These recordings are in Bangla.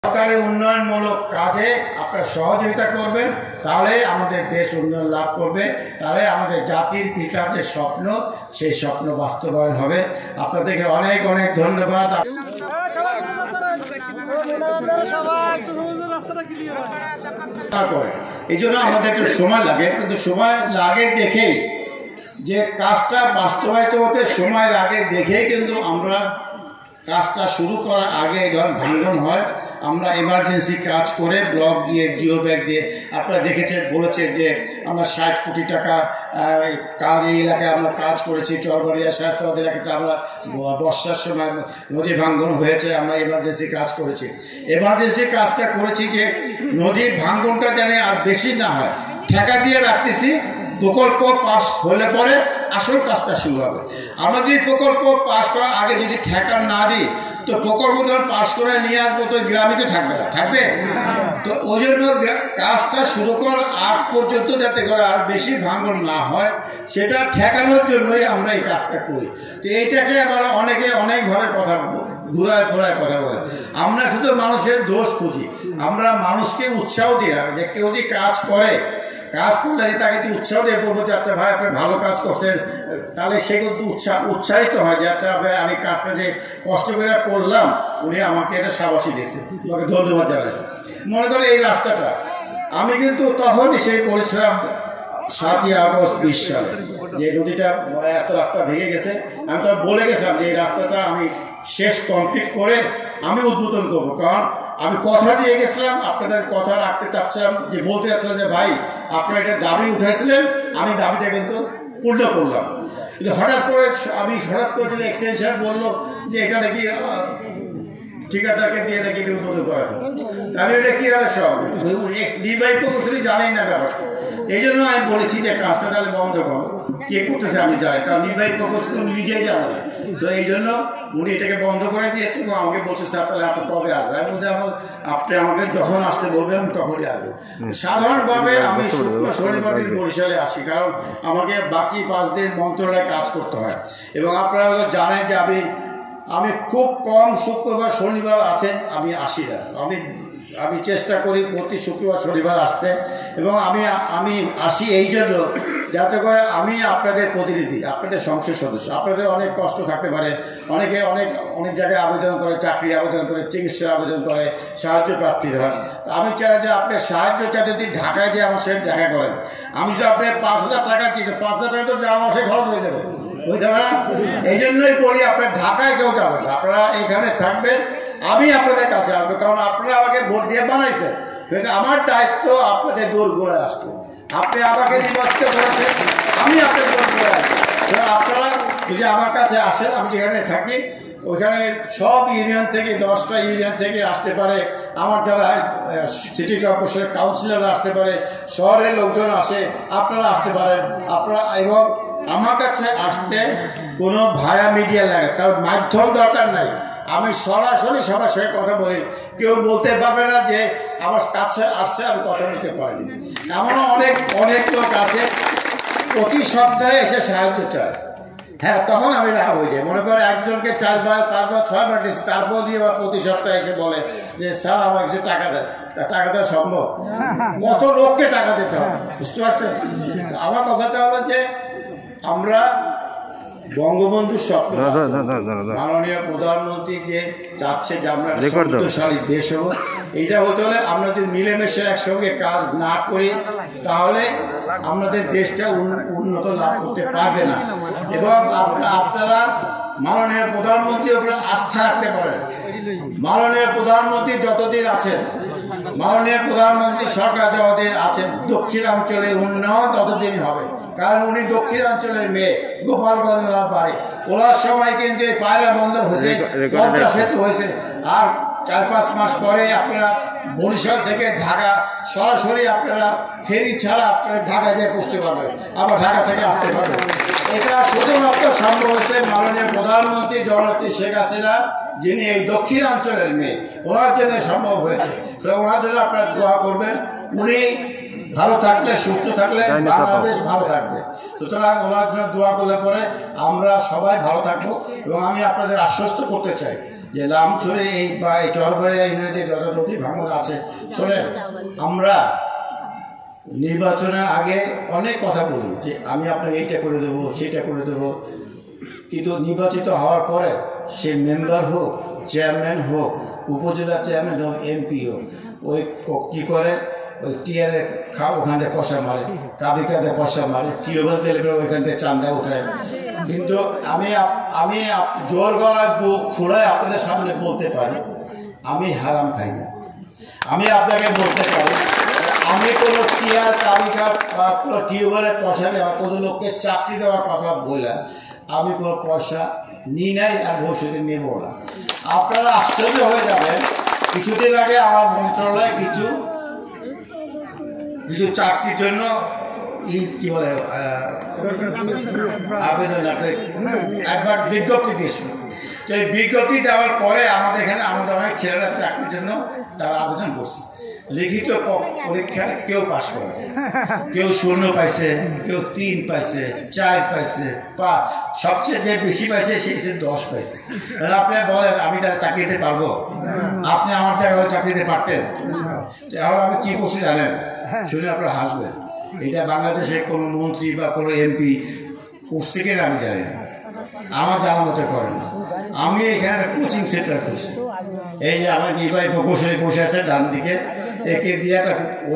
সরকারি উন্নয়নমূলক কাজে আপনারা সহযোগিতা করবেন, তাহলে আমাদের দেশ উন্নয়ন লাভ করবে, তাহলে আমাদের জাতির পিতার যে স্বপ্ন সেই স্বপ্ন বাস্তবায়ন হবে। আপনাদেরকে অনেক অনেক ধন্যবাদ। এই জন্য আমাদের একটু সময় লাগে, কিন্তু সময় লাগে দেখেই যে কাজটা বাস্তবায়িত হতে সময় লাগে দেখেই কিন্তু আমরা কাজটা শুরু করার আগে যখন ভাঙন হয় আমরা এমার্জেন্সি কাজ করে ব্লক দিয়ে জিও ব্যাগ দিয়ে আপনারা দেখেছেন বলেছে যে আমরা 60 কোটি টাকা কাজ এই এলাকায় আমরা কাজ করেছি। চরবাড়িয়া শাস্তাবাদ এলাকাতে আমরা বর্ষার সময় নদী ভাঙন হয়েছে, আমরা এমার্জেন্সি কাজ করেছি। এমার্জেন্সি কাজটা করেছি যে নদীর ভাঙনটা যেন আর বেশি না হয়, ঠেকা দিয়ে রাখতেছি। প্রকল্প পাস হলে পরে আসল কাজটা শুরু হবে। আমাদের প্রকল্প পাস করার আগে যদি ঠেকা না দিই তো প্রকল্প যখন পাস করে নিয়ে আসবো তো গ্রামে তো থাকবে না, থাকবে। তো ওই জন্য কাজটা শুরু করার আগ পর্যন্ত যাতে করে আর বেশি ভাঙন না হয় সেটা ঠেকানোর জন্যই আমরা এই কাজটা করি। তো এইটাকে আবার অনেকে অনেকভাবে কথা ঘুরায় ফোরায় কথা বলে। আমরা শুধু মানুষের দোষ খুঁজি, আমরা মানুষকে উৎসাহ দিই না যে কেউ যদি কাজ করলে তাকে একটু উৎসাহ দিয়ে বলবো যে আচ্ছা ভাই আপনি ভালো কাজ করছেন, তাহলে সে কিন্তু উৎসাহিত হয় যে আচ্ছা ভাই আমি কাজটা যে কষ্ট করে করলাম উনি আমাকে এটা সাবাসী দিচ্ছে, তোমাকে ধন্যবাদ জানাইছে। মনে করে এই রাস্তাটা আমি কিন্তু তখনই সেই করেছিলাম 7ই আগস্ট 20 সালে, যে নদীটা এত রাস্তা ভেঙে গেছে। আমি তো বলে গেছিলাম যে এই রাস্তাটা আমি শেষ কমপ্লিট করে আমি উদ্বোধন করবো, কারণ আমি কথা দিয়ে গেছিলাম, আপনাদের কথা রাখতে চাচ্ছিলাম, যে বলতে চাচ্ছিলাম যে ভাই আপনারা এটা দাবি উঠাইছিলেন, আমি দাবিটা কিন্তু পূর্ণ করলাম। কিন্তু হঠাৎ করে যদি এক্সটেনশন বললো যে এটা নাকি ঠিকাদারকে দিয়ে নাকি উদ্বোধন করা হয়, তাহলে এটা কি হবে সব নির্বাহী প্রকৌশলী জানেই না ব্যাপারটা। এই জন্য আমি বলেছি যে কাজটা তাহলে বন্ধ করো, কে করতেছে আমি জানি, কারণ নির্বাহী প্রকৌশলী নিজেই জানে না। তো এই জন্য উনি এটাকে বন্ধ করে দিয়েছে এবং আমাকে বলছে স্যার তাহলে আপনি কবে আসবেন। আমি বলছি আপনি আমাকে যখন আসতে বলবেন আমি তখনই আসবো। সাধারণভাবে আমি শুক্র শনিবার দিন বরিশালে আসি, কারণ আমাকে বাকি 5 দিন মন্ত্রণালয়ে কাজ করতে হয়। এবং আপনারা জানেন যে আমি খুব কম শুক্রবার শনিবার আছেন আমি আসি না। আমি চেষ্টা করি প্রতি শুক্রবার শনিবার আসতে, এবং আমি আসি এই জন্য যাতে করে আমি আপনাদের প্রতিনিধি, আপনাদের সংসদ সদস্য। আপনাদের অনেক কষ্ট থাকতে পারে, অনেকে অনেক জায়গায় আবেদন করে, চাকরি আবেদন করে, চিকিৎসার আবেদন করে, সাহায্য প্রার্থীরা হয়। আমি চাই যে আপনার সাহায্য চাই যদি ঢাকায় যে আমার সাথে দেখা করেন, আমি যদি আপনার 5,000 টাকা দিই, 5,000 টাকা তো যাওয়া মাসে খরচ হয়ে যাবে, বুঝতে পারেন। এই জন্যই বলি আপনার ঢাকায় কেউ যাবেন, আপনারা এখানে থাকবেন, আমি আপনাদের কাছে আসবো, কারণ আপনারা আমাকে ভোট দিয়ে বানাইছেন। আমার দায়িত্ব আপনাদের দূর ঘুরে আসতো। আপনি আমাকে নির্বাচিত করেছেন, আমি আপনাদের দূর ঘুরে আসবো। আপনারা যদি আমার কাছে আসেন, আমি যেখানে থাকি ওইখানে সব ইউনিয়ন থেকে 10টা ইউনিয়ন থেকে আসতে পারে, আমার যারা সিটি কর্পোরেশনের কাউন্সিলররা আসতে পারে, শহরের লোকজন আসে, আপনারা আসতে পারেন। আপনারা এবং আমার কাছে আসতে কোনো ভায়া মিডিয়া লাগে, কারণ মাধ্যম দরকার নাই। আমি সরাসরি সবার সঙ্গে কথা বলি, কেউ বলতে পারবে না যে আমার কাছে আসছে আমি কথা বলতে পারিনি। এমনও অনেক লোক আছে প্রতি সপ্তাহে এসে সাহায্য চায়। হ্যাঁ, তখন আমি রাগ হয়ে যাই। মনে করে একজনকে 4 বার 5 বার 6 বার দিচ্ছি, তারপর দিয়ে আবার প্রতি সপ্তাহে এসে বলে যে স্যার আমার কিছু টাকা দেয়। টাকা দেওয়া সম্ভব? কত লোককে টাকা দিতে হবে, বুঝতে পারছেন? আমার কথাটা হলো যে আমরা বঙ্গবন্ধুর স্বপ্ন, মাননীয় প্রধানমন্ত্রী যে চাচ্ছে যে আমরা সমৃদ্ধশালী দেশ হব, এইটা হতে হলে আমরা যদি মিলেমিশে একসঙ্গে কাজ না করি তাহলে আমাদের দেশটা উন্নত লাভ করতে পারবে না। এবং আপনারা মাননীয় প্রধানমন্ত্রীর উপরে আস্থা রাখতে পারেন। মাননীয় প্রধানমন্ত্রী যতদিন আছেন, মাননীয় প্রধানমন্ত্রী সরকার যতদিন আছেন, দক্ষিণাঞ্চলের উন্নয়ন ততদিনই হবে। কারণ উনি দক্ষিণাঞ্চলের মেয়ে, গোপালগঞ্জ ওনার বাড়ি। ওনার সময় কিন্তু এই পায়রা বন্দর হয়েছে, পদ্মা সেতু হয়েছে। আর 4-5 মাস পরে আপনারা বরিশাল থেকে ঢাকা সরাসরি আপনারা ফেরি ছাড়া আপনারা ঢাকা যেয়ে পৌঁছতে পারবেন, আবার ঢাকা থেকে আসতে পারবেন। এটা শুধুমাত্র সম্ভব হয়েছে মাননীয় প্রধানমন্ত্রী জননেত্রী শেখ হাসিনা, যিনি এই দক্ষিণাঞ্চলের মেয়ে, ওনার জন্য সম্ভব হয়েছে। তো ওনার জন্য আপনারা দোয়া করবেন। উনি ভালো থাকলে, সুস্থ থাকলে বাংলাদেশ ভালো থাকবে। সুতরাং ওনার জন্য দোয়া করলে পরে আমরা সবাই ভালো থাকবো। এবং আমি আপনাদের আশ্বস্ত করতে চাই যে লামছড়ি এই বা এই চরবাড়িয়া ইউনিয়নে যত নদী ভাঙন আছে, শোনেন আমরা নির্বাচনের আগে অনেক কথা বলি যে আমি আপনাকে এইটা করে দেবো সেটা করে দেবো, কিন্তু নির্বাচিত হওয়ার পরে সে মেম্বার হোক, চেয়ারম্যান হোক, উপজেলা চেয়ারম্যান হোক, এমপি হোক, ওই কী করে ওই টিয়ারে ওখান থেকে পয়সা মারে, কাবিকাতে পয়সা মারে, টিউবওয়েল তেলে ওইখান থেকে চান্দা উঠায়। কিন্তু আমি জোর গলায় বুক ফুলায় আপনাদের সামনে বলতে পারি আমি হারাম খাই না। আমি আপনাকে বলতে পারি আমি কোনো টিয়ার কাবিকা বা কোনো টিউবওয়েলের পয়সা দেওয়া, কোনো লোককে চাকরি দেওয়ার কথা বলে আমি কোনো পয়সা নিই নাই আর ভবিষ্যতে নেব না। আপনারা আশ্চর্য হয়ে যাবেন, কিছুদিন আগে আমার মন্ত্রণালয়ে কিছু চাকরির জন্য কি বলে আবেদন বিজ্ঞপ্তি দিয়েছিল। তো এই বিজ্ঞপ্তি দেওয়ার পরে আমাদের এখানে আমাদের অনেক ছেলেরা চাকরির জন্য তারা আবেদন করছে। লিখিত পরীক্ষায় কেউ পাস করে, কেউ 0 পাইছে, কেউ 3 পাইছে, 4 পাইছে, 5, সবচেয়ে যে বেশি পাইছে সে 10 পাইছে। তাহলে আপনি বলেন আমি তারা চাকরি দিতে পারবো? আপনি আমার জায়গায় চাকরি দিতে পারতেন? এখন আমি কি করছি জানেন? শুনে আপনারা হাসবেন। এটা বাংলাদেশে কোনো মন্ত্রী বা কোনো এমপি করছে কিনা আমি জানি না, আমার জানার মতো করেন না। আমি এখানে একটা কোচিং সেন্টার করছি। এই যে আমার নির্বাহী বসে আছে ডান দিকে, একে দিয়ে একটা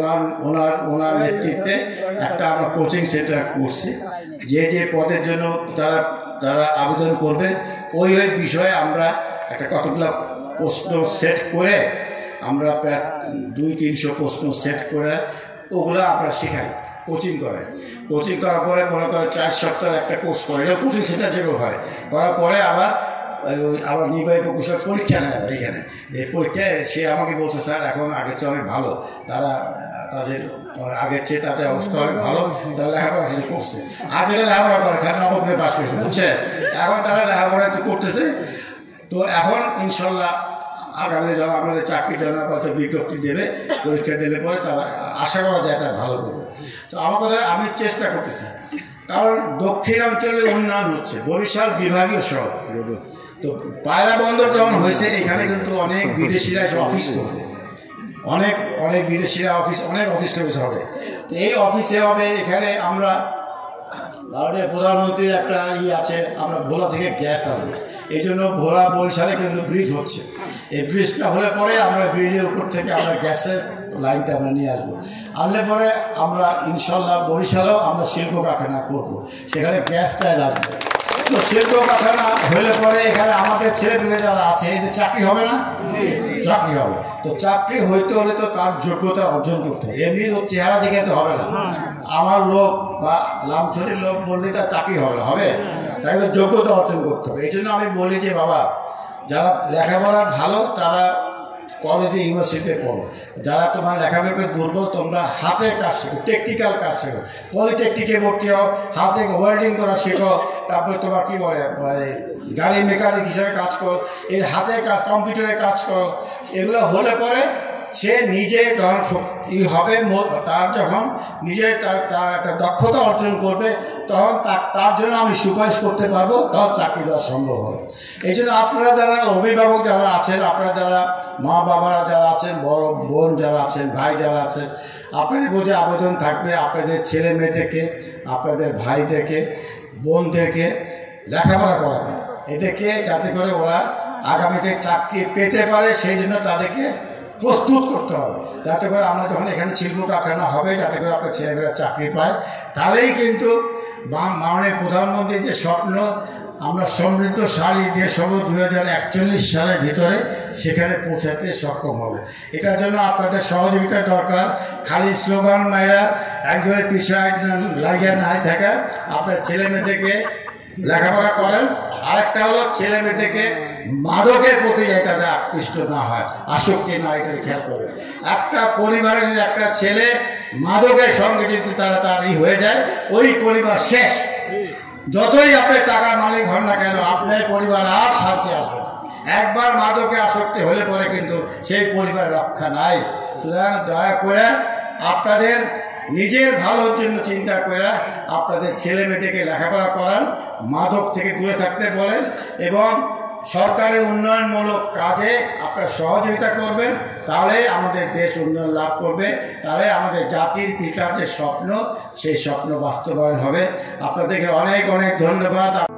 ওনার নেতৃত্বে একটা আমরা কোচিং সেন্টার করছি। যে পদের জন্য তারা আবেদন করবে ওই বিষয়ে আমরা একটা কতগুলো প্রশ্ন সেট করে আমরা প্রায় 200-300 প্রশ্ন সেট করে ওগুলো আমরা শেখাই, কোচিং করার পরে মনে করে 4 সপ্তাহ একটা কোর্স করে, কোচিং সেন্টার যেগুলো হয় করার পরে আবার নির্বাহী প্রকৌশল পরীক্ষা নেয় এখানে। এই পরীক্ষায় সে আমাকে বলছে স্যার এখন আগের চেয়ে অনেক ভালো, তাদের আগের চেয়ে তাদের অবস্থা অনেক ভালো, তারা লেখাপড়া কিছু করছে। আগে লেখাপড়া করে খালি নবমে পাস করেছে, বুঝছে, এখন তারা লেখাপড়া একটু করতেছে। তো এখন ইনশাল্লাহ আগামী যারা আমাদের চাকরি জন্য হয়তো বিজ্ঞপ্তি দেবে, পরীক্ষা দিলে পরে তারা আশা করা যায় তারা ভালো করবে। তো আমার কথা আমি চেষ্টা করতেছি, কারণ দক্ষিণ অঞ্চলে উন্নয়ন হচ্ছে, বরিশাল বিভাগীয় শহর। তো পায়রা বন্দর যখন হয়েছে এখানে কিন্তু অনেক বিদেশিরা এসে অফিস করবে, অনেক বিদেশিরা অনেক অফিস টফিস হবে। তো এই অফিসে হবে এখানে আমরা প্রধানমন্ত্রীর একটা আছে, আমরা ভোলা থেকে গ্যাস আনবো, এই জন্য ভোলা বরিশালে কিন্তু ব্রিজ হচ্ছে। এই ব্রিজটা হলে পরে আমরা ব্রিজের উপর থেকে আমরা গ্যাসের লাইনটা আমরা নিয়ে আসবো। আনলে পরে আমরা ইনশাল্লাহ বরিশালেও আমরা শিল্প কারখানা করবো, সেখানে গ্যাসটা আসবে। তো শিল্প কারখানা হলে পরে এখানে আমাদের ছেলেমেয়ে যারা আছে এদের চাকরি হবে না? চাকরি হবে। তো চাকরি হইতে হলে তো তার যোগ্যতা অর্জন করতে হবে, এমনি চেহারা দেখে তো হবে না। আমার লোক বা লামছড়ির লোক বললে তার চাকরি হবে না, হবে তাই যোগ্যতা অর্জন করতে হবে। এই জন্য আমি বলি যে বাবা, যারা লেখাপড়া ভালো তারা কলেজে ইউনিভার্সিটিতে পড়ো, যারা তোমার লেখাপড়া দুর্বল তোমরা হাতের কাজ শেখো, টেকনিক্যাল কাজ শেখো, পলিটেকনিকে ভর্তি হও, হাতে ওয়েল্ডিং করা শেখো, তারপরে তোমার কী বলে গাড়ি মেকানিক হিসেবে কাজ করো, এই হাতের কাজ, কম্পিউটারে কাজ করো। এগুলো হলে পরে সে নিজে যখন হবে, তার যখন নিজে তার একটা দক্ষতা অর্জন করবে তখন তার জন্য আমি সুপারিশ করতে পারবো, তখন চাকরি দেওয়া সম্ভব হবে। এই জন্য আপনারা যারা অভিভাবক যারা আছেন, আপনারা যারা মা বাবারা যারা আছেন, বড় বোন যারা আছেন, ভাই যারা আছেন, আপনাদের প্রতি আবেদন থাকবে আপনাদের ছেলে মেয়েদেরকে, আপনাদের ভাইদেরকে, বোনদেরকে লেখাপড়া করাবে, এদেরকে যাতে করে ওরা আগামীতে চাকরি পেতে পারে সেই জন্য তাদেরকে প্রস্তুত করতে হবে, যাতে করে আমরা যখন এখানে শিল্প কারখানা হবে যাতে করে আপনার ছেলেমেয়েরা চাকরি পায়। তাহলেই কিন্তু মাননীয় প্রধানমন্ত্রীর যে স্বপ্ন আমরা সমৃদ্ধশালী দেশ হব 2041 সালের ভিতরে, সেখানে পৌঁছাতে সক্ষম হবে। এটার জন্য আপনাদের সহযোগিতার দরকার। খালি স্লোগান মাইরা একজনের পিছিয়ে একজন লাগিয়ে নাই থাকা, আপনার ছেলেমেয়েদেরকে লেখাপড়া করেন। আরেকটা হলো ছেলে মেয়েদেরকে মাদকের প্রতি যাতে আকৃষ্ট না হয়, আসক্তি না, এটা খেয়াল করবে। একটা পরিবারে যদি একটা ছেলে মাদকের সঙ্গে যদি তার হয়ে যায়, ওই পরিবার শেষ। যতই আপনি টাকার মালিক হন না কেন, আপনার পরিবার আর শান্তি আসবে না। একবার মাদকে আসক্তি হলে পরে কিন্তু সেই পরিবার রক্ষা নাই। সুতরাং দয়া করে আপনাদের নিজের ভালোর জন্য চিন্তা করে আপনাদের ছেলে মেয়েদেরকে লেখাপড়া করান, মাদক থেকে দূরে থাকতে বলেন এবং সরকারের উন্নয়নমূলক কাজে আপনারা সহযোগিতা করবেন, তাহলে আমাদের দেশ উন্নয়ন লাভ করবে, তাহলে আমাদের জাতির পিতার যে স্বপ্ন সেই স্বপ্ন বাস্তবায়ন হবে। আপনাদেরকে অনেক অনেক ধন্যবাদ।